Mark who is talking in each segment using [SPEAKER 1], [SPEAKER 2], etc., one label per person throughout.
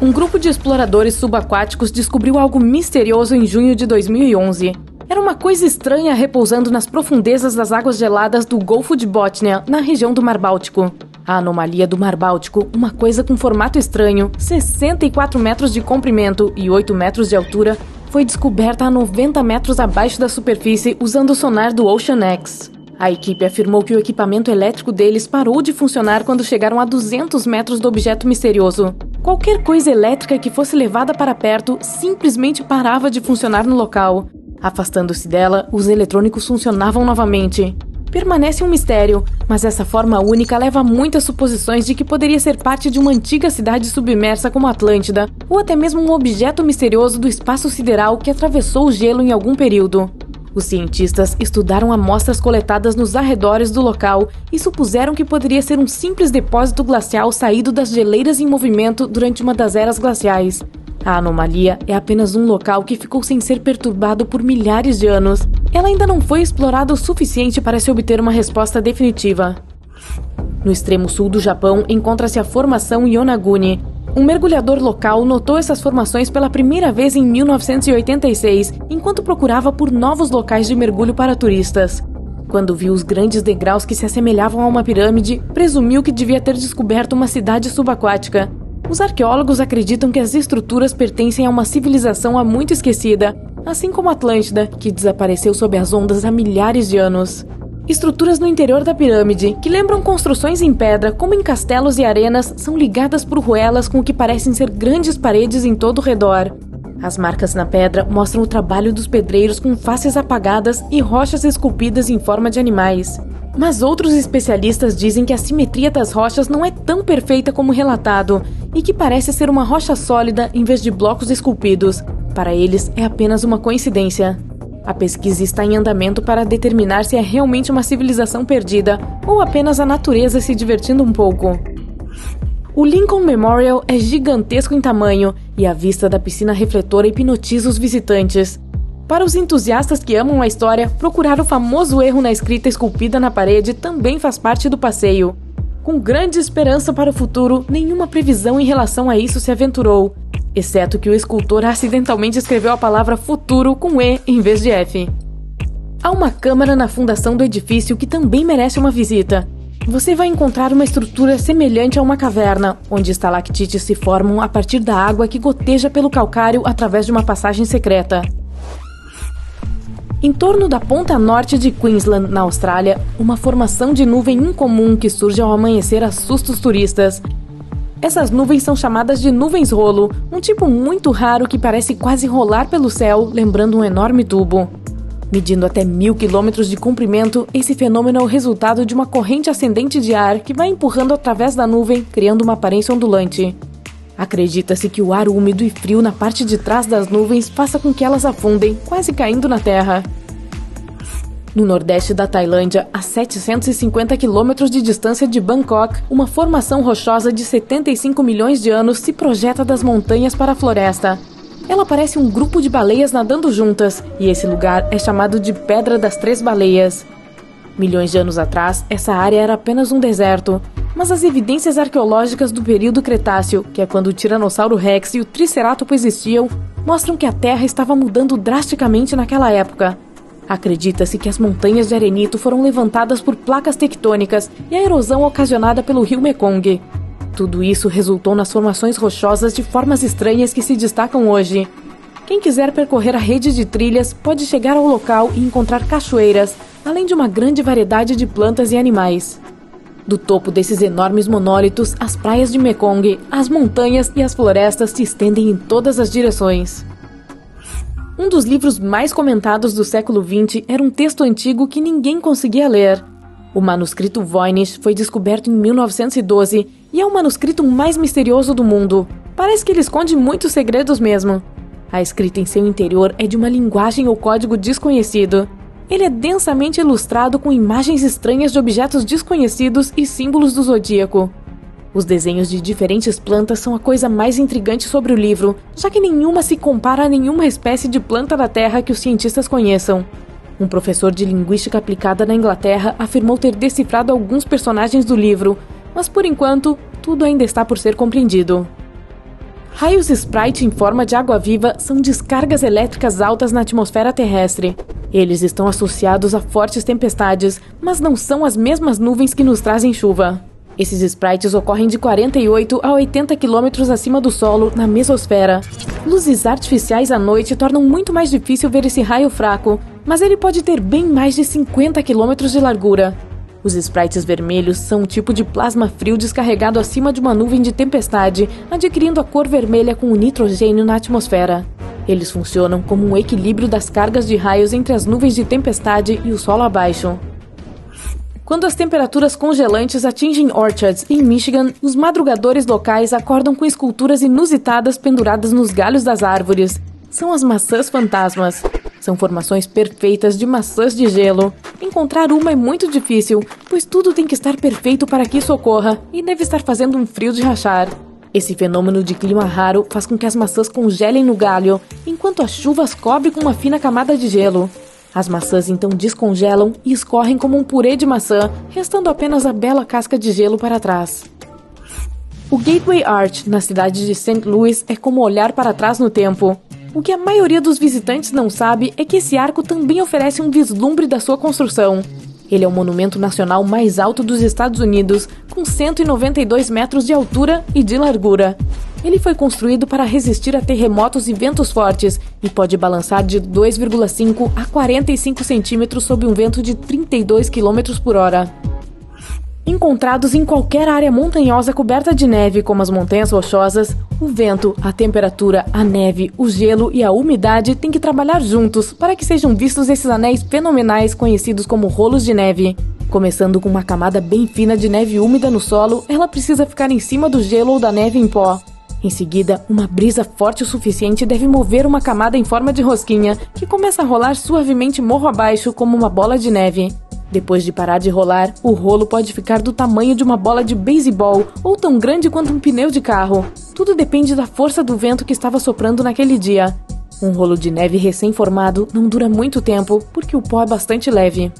[SPEAKER 1] Um grupo de exploradores subaquáticos descobriu algo misterioso em junho de 2011. Era uma coisa estranha repousando nas profundezas das águas geladas do Golfo de Bótnia, na região do Mar Báltico. A anomalia do Mar Báltico, uma coisa com formato estranho, 64 metros de comprimento e 8 metros de altura, foi descoberta a 90 metros abaixo da superfície usando o sonar do Ocean X. A equipe afirmou que o equipamento elétrico deles parou de funcionar quando chegaram a 200 metros do objeto misterioso. Qualquer coisa elétrica que fosse levada para perto simplesmente parava de funcionar no local. Afastando-se dela, os eletrônicos funcionavam novamente. Permanece um mistério, mas essa forma única leva a muitas suposições de que poderia ser parte de uma antiga cidade submersa como Atlântida, ou até mesmo um objeto misterioso do espaço sideral que atravessou o gelo em algum período. Os cientistas estudaram amostras coletadas nos arredores do local e supuseram que poderia ser um simples depósito glacial saído das geleiras em movimento durante uma das eras glaciais. A anomalia é apenas um local que ficou sem ser perturbado por milhares de anos. Ela ainda não foi explorada o suficiente para se obter uma resposta definitiva. No extremo sul do Japão encontra-se a formação Yonaguni. Um mergulhador local notou essas formações pela primeira vez em 1986, enquanto procurava por novos locais de mergulho para turistas. Quando viu os grandes degraus que se assemelhavam a uma pirâmide, presumiu que devia ter descoberto uma cidade subaquática. Os arqueólogos acreditam que as estruturas pertencem a uma civilização há muito esquecida, assim como Atlântida, que desapareceu sob as ondas há milhares de anos. Estruturas no interior da pirâmide, que lembram construções em pedra, como em castelos e arenas, são ligadas por ruelas com o que parecem ser grandes paredes em todo o redor. As marcas na pedra mostram o trabalho dos pedreiros com faces apagadas e rochas esculpidas em forma de animais. Mas outros especialistas dizem que a simetria das rochas não é tão perfeita como relatado e que parece ser uma rocha sólida em vez de blocos esculpidos. Para eles, é apenas uma coincidência. A pesquisa está em andamento para determinar se é realmente uma civilização perdida ou apenas a natureza se divertindo um pouco. O Lincoln Memorial é gigantesco em tamanho e a vista da piscina refletora hipnotiza os visitantes. Para os entusiastas que amam a história, procurar o famoso erro na escrita esculpida na parede também faz parte do passeio. Com grande esperança para o futuro, nenhuma previsão em relação a isso se aventurou, exceto que o escultor acidentalmente escreveu a palavra futuro com E em vez de F. Há uma câmara na fundação do edifício que também merece uma visita. Você vai encontrar uma estrutura semelhante a uma caverna, onde estalactites se formam a partir da água que goteja pelo calcário através de uma passagem secreta. Em torno da ponta norte de Queensland, na Austrália, uma formação de nuvem incomum que surge ao amanhecer assusta os turistas. Essas nuvens são chamadas de nuvens rolo, um tipo muito raro que parece quase rolar pelo céu, lembrando um enorme tubo. Medindo até 1.000 quilômetros de comprimento, esse fenômeno é o resultado de uma corrente ascendente de ar que vai empurrando através da nuvem, criando uma aparência ondulante. Acredita-se que o ar úmido e frio na parte de trás das nuvens faça com que elas afundem, quase caindo na terra. No nordeste da Tailândia, a 750 quilômetros de distância de Bangkok, uma formação rochosa de 75 milhões de anos se projeta das montanhas para a floresta. Ela parece um grupo de baleias nadando juntas, e esse lugar é chamado de Pedra das Três Baleias. Milhões de anos atrás, essa área era apenas um deserto, mas as evidências arqueológicas do período Cretáceo, que é quando o Tiranossauro Rex e o Triceratopo existiam, mostram que a Terra estava mudando drasticamente naquela época. Acredita-se que as montanhas de arenito foram levantadas por placas tectônicas e a erosão ocasionada pelo rio Mekong. Tudo isso resultou nas formações rochosas de formas estranhas que se destacam hoje. Quem quiser percorrer a rede de trilhas pode chegar ao local e encontrar cachoeiras, além de uma grande variedade de plantas e animais. Do topo desses enormes monólitos, as praias de Mekong, as montanhas e as florestas se estendem em todas as direções. Um dos livros mais comentados do século XX era um texto antigo que ninguém conseguia ler. O manuscrito Voynich foi descoberto em 1912 e é o manuscrito mais misterioso do mundo. Parece que ele esconde muitos segredos mesmo. A escrita em seu interior é de uma linguagem ou código desconhecido. Ele é densamente ilustrado com imagens estranhas de objetos desconhecidos e símbolos do zodíaco. Os desenhos de diferentes plantas são a coisa mais intrigante sobre o livro, já que nenhuma se compara a nenhuma espécie de planta da Terra que os cientistas conheçam. Um professor de linguística aplicada na Inglaterra afirmou ter decifrado alguns personagens do livro, mas por enquanto, tudo ainda está por ser compreendido. Raios Sprite em forma de água-viva são descargas elétricas altas na atmosfera terrestre. Eles estão associados a fortes tempestades, mas não são as mesmas nuvens que nos trazem chuva. Esses sprites ocorrem de 48 a 80 km acima do solo, na mesosfera. Luzes artificiais à noite tornam muito mais difícil ver esse raio fraco, mas ele pode ter bem mais de 50 km de largura. Os sprites vermelhos são um tipo de plasma frio descarregado acima de uma nuvem de tempestade, adquirindo a cor vermelha com o nitrogênio na atmosfera. Eles funcionam como um equilíbrio das cargas de raios entre as nuvens de tempestade e o solo abaixo. Quando as temperaturas congelantes atingem orchards em Michigan, os madrugadores locais acordam com esculturas inusitadas penduradas nos galhos das árvores. São as maçãs fantasmas. São formações perfeitas de maçãs de gelo. Encontrar uma é muito difícil, pois tudo tem que estar perfeito para que isso ocorra, e deve estar fazendo um frio de rachar. Esse fenômeno de clima raro faz com que as maçãs congelem no galho, enquanto as chuvas cobrem com uma fina camada de gelo. As maçãs então descongelam e escorrem como um purê de maçã, restando apenas a bela casca de gelo para trás. O Gateway Arch, na cidade de St. Louis, é como olhar para trás no tempo. O que a maioria dos visitantes não sabe é que esse arco também oferece um vislumbre da sua construção. Ele é o monumento nacional mais alto dos Estados Unidos, com 192 metros de altura e de largura. Ele foi construído para resistir a terremotos e ventos fortes e pode balançar de 2,5 a 45 centímetros sob um vento de 32 km por hora. Encontrados em qualquer área montanhosa coberta de neve, como as montanhas rochosas, o vento, a temperatura, a neve, o gelo e a umidade têm que trabalhar juntos para que sejam vistos esses anéis fenomenais conhecidos como rolos de neve. Começando com uma camada bem fina de neve úmida no solo, ela precisa ficar em cima do gelo ou da neve em pó. Em seguida, uma brisa forte o suficiente deve mover uma camada em forma de rosquinha, que começa a rolar suavemente morro abaixo como uma bola de neve. Depois de parar de rolar, o rolo pode ficar do tamanho de uma bola de beisebol ou tão grande quanto um pneu de carro. Tudo depende da força do vento que estava soprando naquele dia. Um rolo de neve recém-formado não dura muito tempo, porque o pó é bastante leve.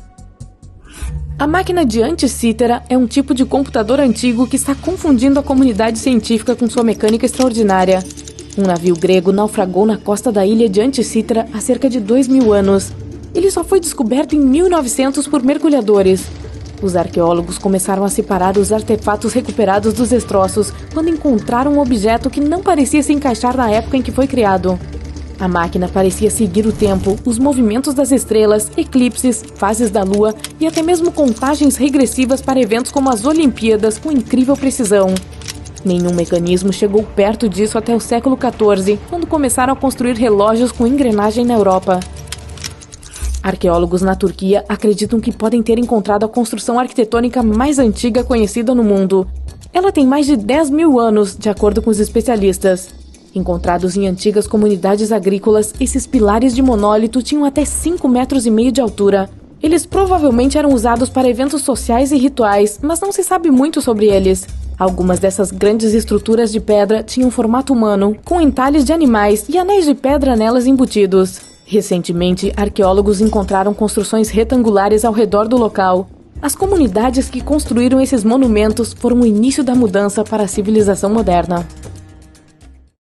[SPEAKER 1] A máquina de Anticythera é um tipo de computador antigo que está confundindo a comunidade científica com sua mecânica extraordinária. Um navio grego naufragou na costa da ilha de Anticythera há cerca de 2000 anos. Ele só foi descoberto em 1900 por mergulhadores. Os arqueólogos começaram a separar os artefatos recuperados dos destroços quando encontraram um objeto que não parecia se encaixar na época em que foi criado. A máquina parecia seguir o tempo, os movimentos das estrelas, eclipses, fases da lua e até mesmo contagens regressivas para eventos como as Olimpíadas com incrível precisão. Nenhum mecanismo chegou perto disso até o século XIV, quando começaram a construir relógios com engrenagem na Europa. Arqueólogos na Turquia acreditam que podem ter encontrado a construção arquitetônica mais antiga conhecida no mundo. Ela tem mais de 10 mil anos, de acordo com os especialistas. Encontrados em antigas comunidades agrícolas, esses pilares de monólito tinham até 5,5 metros de altura. Eles provavelmente eram usados para eventos sociais e rituais, mas não se sabe muito sobre eles. Algumas dessas grandes estruturas de pedra tinham formato humano, com entalhes de animais e anéis de pedra nelas embutidos. Recentemente, arqueólogos encontraram construções retangulares ao redor do local. As comunidades que construíram esses monumentos foram o início da mudança para a civilização moderna.